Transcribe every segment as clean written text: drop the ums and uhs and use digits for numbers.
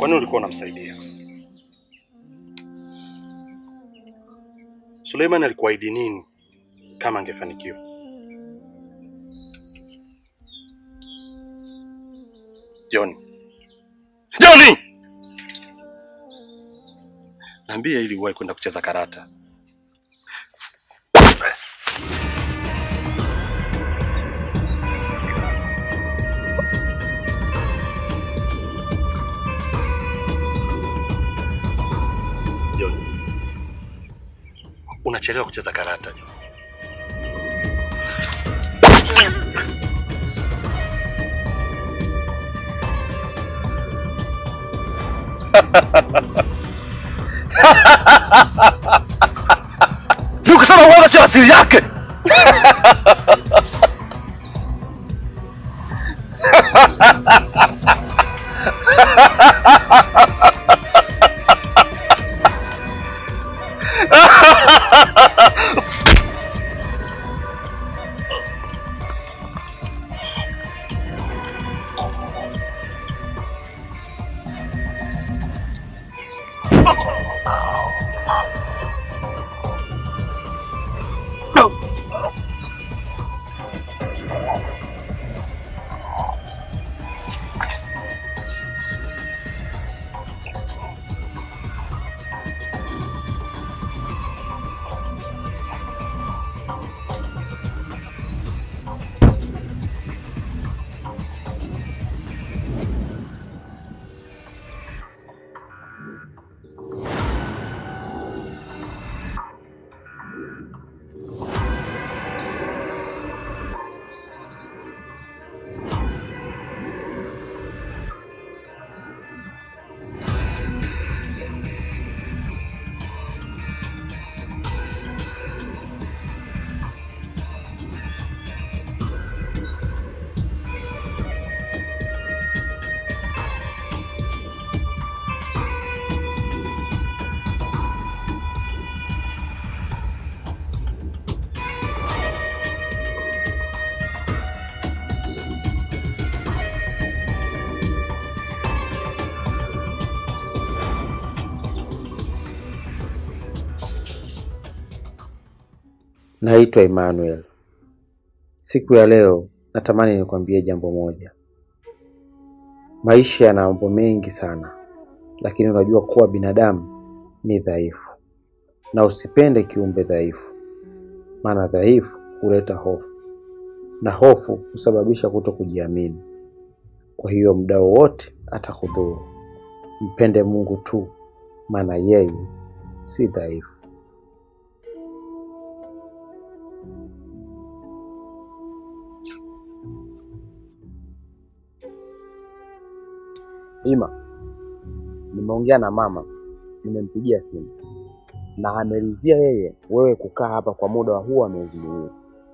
Kwa nini ulikuwa unamsaidia? Suleiman alikuahidi nini kama angefanikiwa? Johnny. Niambie ili uwahi kwenda kucheza karata. Johnny. Unachelewa kucheza karata, Johnny. Nikusema wewe sio asili yake. Naitwa Emmanuel. Siku ya leo natamani nikwambie jambo moja. Maisha yana mambo mengi sana, lakini unajua kuwa binadamu ni dhaifu. Na usipende kiumbe dhaifu. Maana dhaifu huleta hofu. Na hofu husababisha kutokujiamini. Kwa hiyo muda wote atakudhuru. Mpende Mungu tu, maana yeye si dhaifu. Ima, nimeongea na mama, nimempigia simu. Na ameridhia yeye wewe kukaa hapa kwa muda wa huo miezi miwili.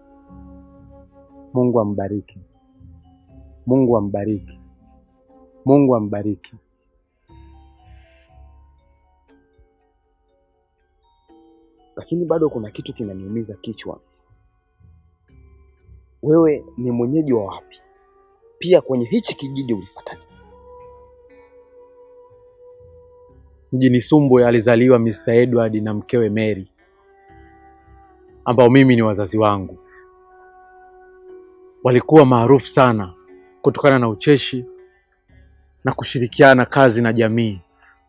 Mungu ambariki. Mungu ambariki. Mungu ambariki. Lakini bado kuna kitu kinaniumiza kichwa. Wewe ni mwenyeji wa wapi? Pia kwenye hichi kijiji ulifuata nini? Mjini Sumbwe alizaliwa Mr. Edward na mkewe Mary, ambao mimi ni wazazi wangu. Walikuwa maarufu sana kutokana na ucheshi na kushirikiana kazi na jamii.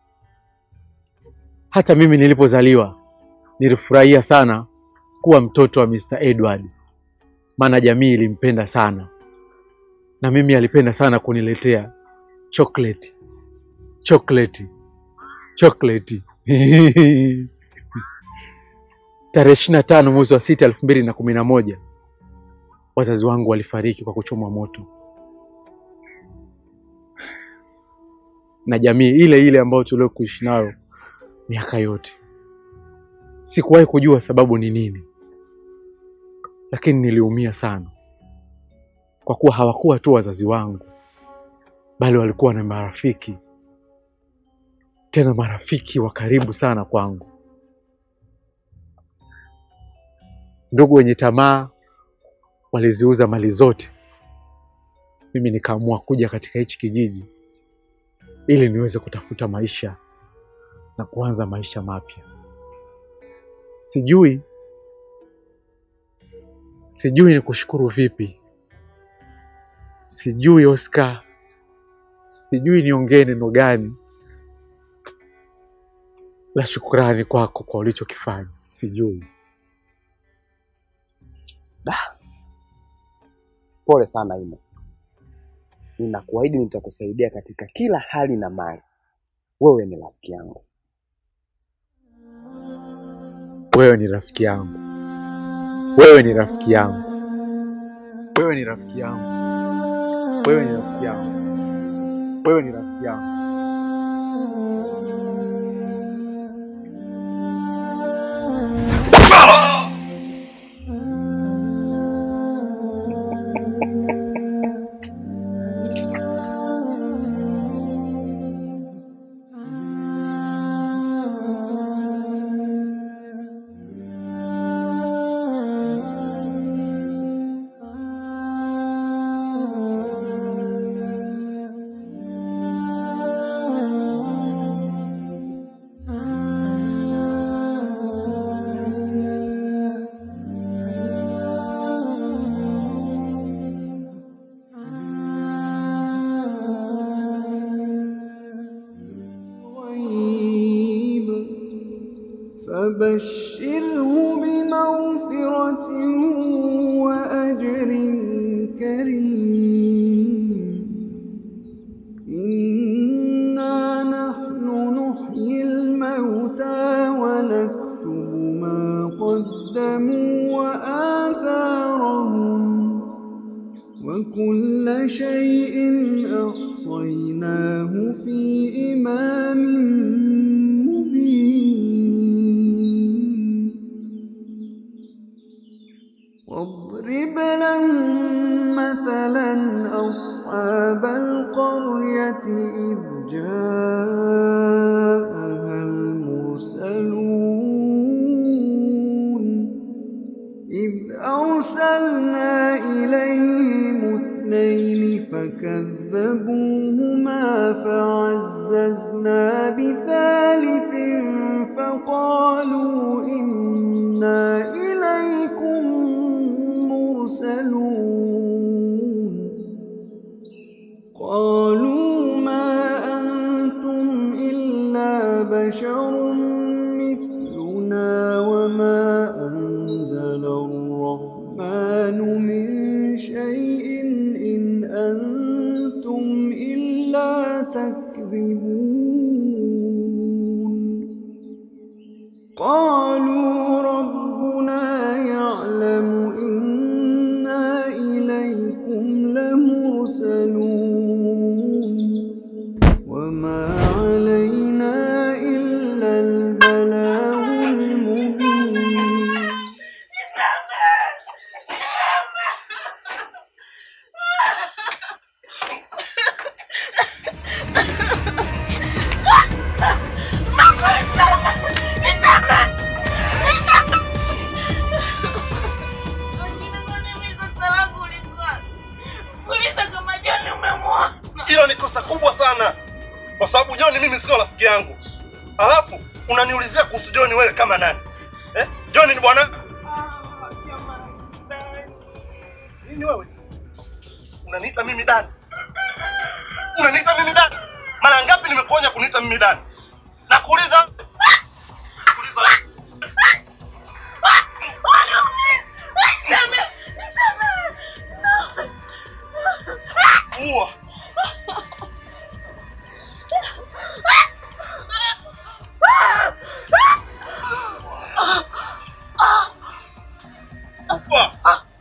Hata mimi nilipozaliwa nilifurahia sana kuwa mtoto wa Mr. Edward, maana jamii ilimpenda sana. Na mimi alipenda sana kuniletea chocolate. Tarehe 25 mwezi wa 6 2011 wazazi wangu walifariki kwa kuchomwa moto na jamii ile ile ambayo tuliokuishi nayo miaka yote. Sikuwahi kujua sababu ni nini, lakini niliumia sana kwa kuwa hawakuwa tu wazazi wangu, bali walikuwa na marafiki, tena marafiki wa karibu sana kwangu. Ndugu wenye tamaa waliziuza mali zote. Mimi nikaamua kuja katika hichi kijiji ili niweze kutafuta maisha na kuanza maisha mapya. Sijui nikushukuru vipi. Sijui Oscar, sijui niongee neno gani la shukrani kwako kwa ulichokifanya. Sijui. Pole sana Ima. Ninakuahidi nitakusaidia katika kila hali na mali. Wewe ni rafiki yangu. Wewe ni rafiki yangu. Wewe ni rafiki yangu. Wewe ni rafiki yangu. Wewe ni rafiki yangu. Wewe ni rafiki yangu. فبشره بمغفرة وأجر كريم. إنا نحن نحيي الموتى ونكتب ما قدموا وآثارهم وكل شيء أحصيناه في إمام واضرب لهم مثلا أصحاب القرية إذ جاءها المرسلون إذ أرسلنا إليهم اثنين فكذبوهما فعززنا بثالث فقالوا إنا إليكم مرسلون قالوا ما أنتم إلا بشر مثلنا وما أنزل الرحمن من شيء إن أنتم إلا تكذبون قالوا ربنا يعلم إنا إليكم لمرسلون وما علينا إلا البلاغ المبين. Hilo ni kosa kubwa sana. Kwa sababu John mimi sio rafiki yangu. Alafu unaniulizia kuhusu John wewe kama nani? John ni bwana? Nini wewe? Unaniita mimi Dani? Unaniita mimi Dani? Mara ngapi nimekuonya kuniita mimi Dani? Nakuuliza. Uwa. Ufa.